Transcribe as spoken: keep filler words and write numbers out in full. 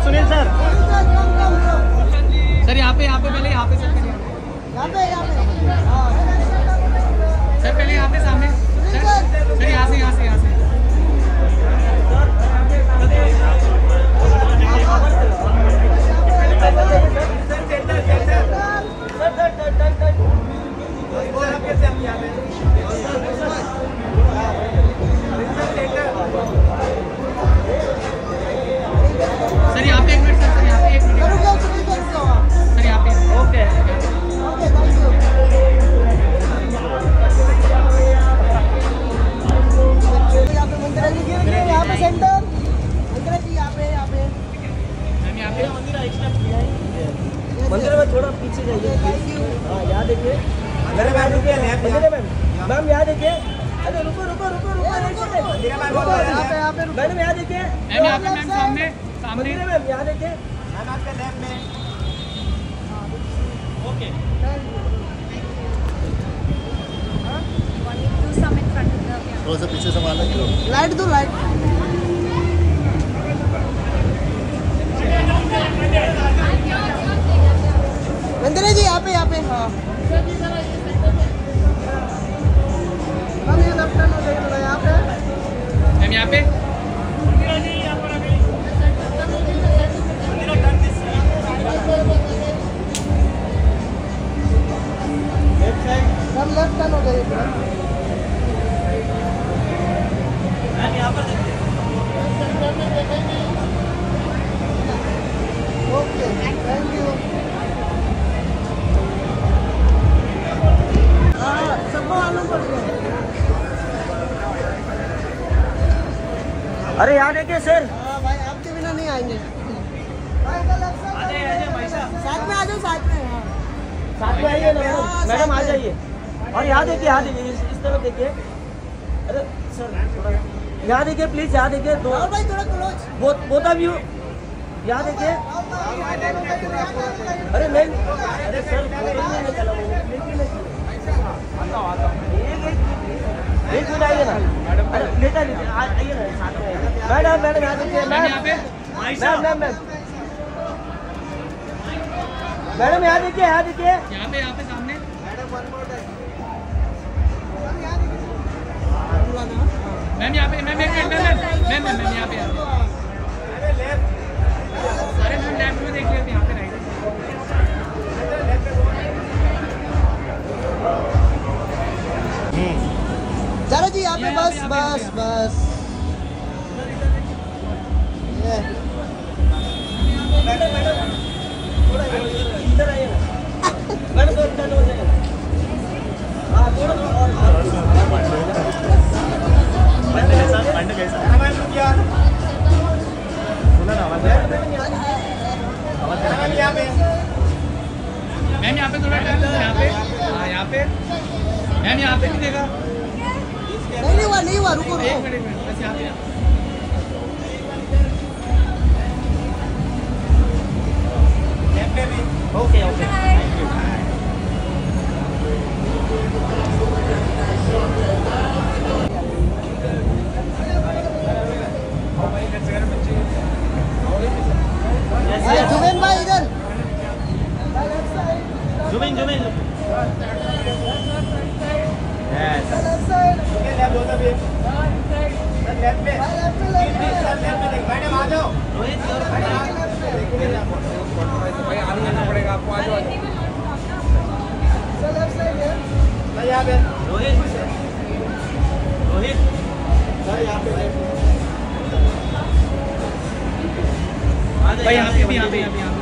Sunil sir sir यहाँ पे यहाँ पे पहले यहाँ पे सर पहले यहाँ पे यहाँ पे सर पहले यहाँ पे सामने सर सर यहाँ से यहाँ से यहाँ से सर यहाँ पे एक मिनट सर यहाँ पे एक मिनट सर यहाँ पे ओके यहाँ पे सेंटर अंदर जी यहाँ पे यहाँ पे मैम यहाँ पे मंदिर में थोड़ा पीछे जाइए। हाँ यहाँ देखिए मैम, यहाँ देखिए। अरे रुको रुको रुको रुको यहाँ पे यहाँ पे मैडम, यहाँ देखिए मैम यहाँ पे मैम सामने सामने मैम, यहाँ देखिए मैम, आपके लेफ्ट में। ओके थोड़ा सा पीछे संभालना क्यों? लाइट दो लाइट मंदिर जी यहाँ पे यहाँ पे हाँ हम ये लेफ्ट हैंड हो जाएगा यहाँ पे मैम यहाँ पे हम लेफ्ट हैंड हो जाएगा यहाँ पर देखिए। ओके थैंक यू हाँ सबको मालूम पड़ गया। अरे यहाँ देखिए सर। हाँ भाई आपके बिना नहीं आएंगे साथ में आ जाओ साथ में हाँ साथ में आइए ना मैडम, मैडम आ जाइए। और यहाँ देखिए, यहाँ देखिए, इस, इस तरफ देखिए। अरे सर थोड़ा यहाँ देखिए प्लीज, यहाँ देखिए। दो और भाई थोड़ा क्लोज बहुत बहुत व्यू यहाँ देखिए। अरे नहीं, अरे सर नहीं चला एक मिनट आइए ना। अरे लेटा लीजिए, आइए ना साथ में। मैडम मैडम यहाँ देखिए। मैम यहाँ पे मैम मैम मैम मैडम यहाँ देखिए, यहाँ देखिए। यहाँ पे यहाँ पे सामने मैम यहाँ पे मैम एक minute ma'am ma'am ma'am ma'am यहाँ पे अरे मैम लेफ्ट में देख लिया यहाँ पे राइट चलो जी यहाँ पे बस बस बस ये मैडम मैडम थोड़ा इधर आइए ना मैडम, थोड़ा इधर हो जाएगा। हाँ थोड़ा पंडे कैसा पंडे कैसा मैम यहाँ पे थोड़ा टाइम यहाँ पे हाँ यहाँ पे मैम यहाँ पे नहीं देगा नहीं हुआ नहीं हुआ रुको एक रुको मिनट एक मिनट बस यहाँ पे ओके ओके। जुबेन भाई इधर जुबिन जुबिन यस मैडम आ जाओ। रोहित भाई आगे जाना पड़ेगा आपको आ जाओ रोहित रोहित भाई यहाँ पे भी यहाँ पे यहाँ पे